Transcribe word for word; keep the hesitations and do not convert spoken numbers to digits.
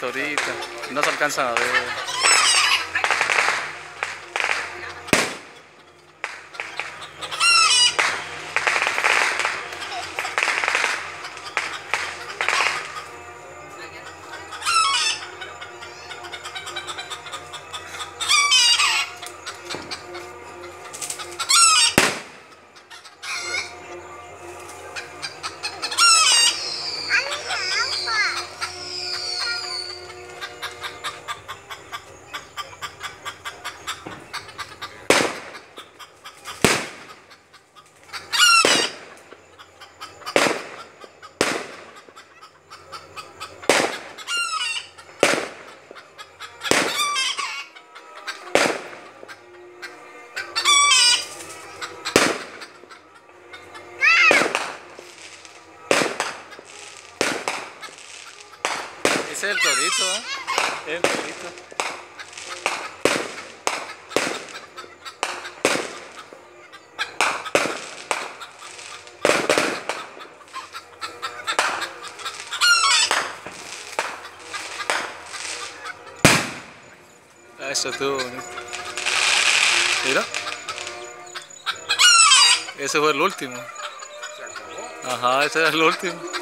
torito. No se alcanzan a ver. Ese es el torito, ¿eh? Es el torito. Eso estuvo bonito. Mira. Ese fue el último. Se acabó. Ajá, ese es el último.